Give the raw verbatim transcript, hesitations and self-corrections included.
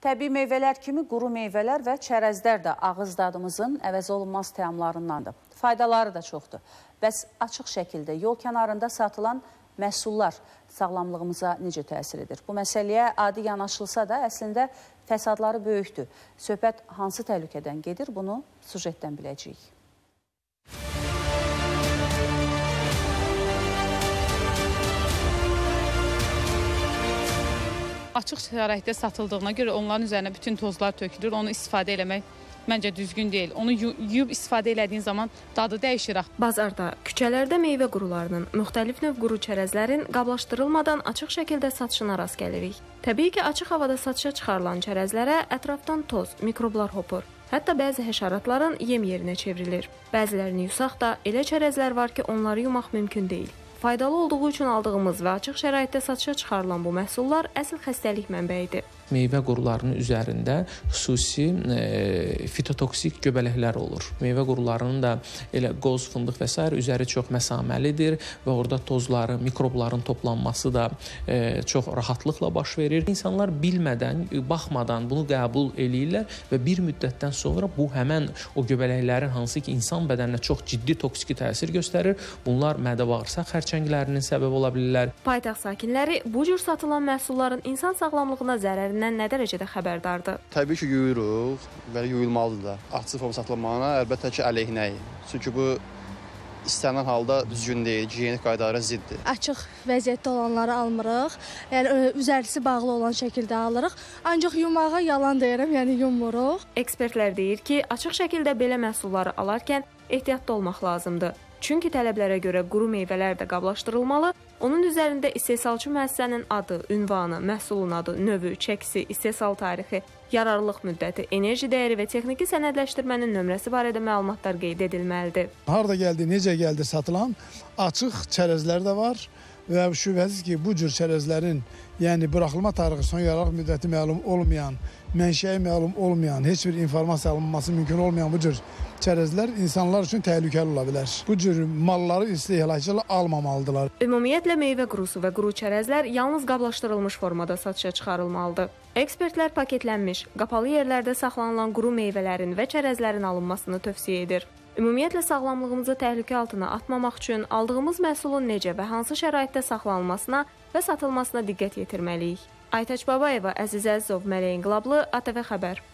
Təbii meyvələr kimi quru meyvələr və çərəzlər də ağız dadımızın əvəz olunmaz təamlarındandır. Faydaları da çoxdur. Bəs açıq şəkildə yol kənarında satılan məhsullar sağlamlığımıza necə təsir edir? Bu məsələyə adi yanaşılsa da əslində fəsadları böyükdür. Söhbət hansı təhlükədən gedir? Bunu sujetdən biləcəyik. Açıq şəraitdə satıldığına görə onların üzərinə bütün tozlar tökülür. Onu istifadə eləmək məncə düzgün deyil. Onu yuyub istifadə elədiyin zaman dadı dəyişir. Bazarda, küçələrdə meyvə qurularının, müxtəlif növ quru çərəzlərin qablaşdırılmadan açıq şəkildə satışına rast gəlirik. Təbii ki, açıq havada satışa çıxarılan çərəzlərə ətrafdan toz, mikroblar hopur. Hətta bəzi həşəratların yem yerinə çevrilir. Bəzilərini yusaq da elə çərəzlər var ki, onları yumaq mümkün deyil. Faydalı olduğu üçün aldığımız və açıq şəraitdə satışa çıxarılan bu məhsullar əsl xəstəlik mənbəyidir. Meyvə qurularının üzərində xüsusi e, fitotoksik göbələklər olur. Meyvə qurularının da elə qoz, fındıq və s. üzəri çox məsaməlidir və orada tozları, mikrobların toplanması da e, çox rahatlıqla baş verir. İnsanlar bilmədən, baxmadan bunu qəbul eləyirlər və bir müddətdən sonra bu həmən o göbələklərin hansı ki insan bədəninə çox ciddi toksiki təsir göstərir. Bunlar mədə-bağırsaq xərçənglərinin səbəb ola bilirlər. Paytaxt sakinləri bu cür satılan məhsulların insan sağlamlığına zərərindən nə dərəcədə xəbərdardır? Təbii ki, yuyuruq və yuyulmalıdır da. Açıq forma satılmağına əlbəttə ki, əleyhinəyik. Çünki bu istənilən halda düzgün deyil, gigiyenik qaydalara ziddir. Açıq vəziyyətdə olanları almırıq, yəni üzərisi bağlı olan şəkildə alırıq. Ancaq yumağa yalan deyirəm, yəni yumuruq. Ekspertlər deyir ki, açıq şəkildə belə məhsulları alarkən ehtiyatlı olmaq lazımdır. Çünki tələblərə görə quru meyvələr də qablaşdırılmalı, onun üzərində istehsalçı müəssisənin adı, ünvanı, məhsulun adı, növü, çəkisi, istehsal tarixi, yararlılıq müddəti, enerji dəyəri və texniki sənədləşdirmənin nömrəsi barədə məlumatlar qeyd edilməlidir. Harda gəldi, necə gəldi satılan açıq çərəzlər də var və şübhəsiz ki, bu cür çərəzlərin, yəni buraxılma tarixi, son yararlıq müddəti məlum olmayan, mənşəyi məlum olmayan, heç bir informasiya alınması mümkün olmayan bu cür çərəzlər insanlar üçün təhlükəli ola bilər. Bu cür malları istehlakçılar almamalıdırlar. Ümumiyyətlə meyvə qurusu və quru çərəzlər yalnız qablaşdırılmış formada satışa çıxarılmalıdır. Ekspertlər paketlənmiş, qapalı yerlərdə saxlanılan quru meyvələrin və çərəzlərin alınmasını tövsiyə edir. Ümumiyyətlə sağlamlığımızı təhlükə altına atmamaq üçün aldığımız məhsulun necə və hansı şəraitdə saxlanılmasına və satılmasına diqqət yetirməliyik. Aytaç Babayeva, Əziz Əzizov, Mələk İnqilablı, A T V Xəbər.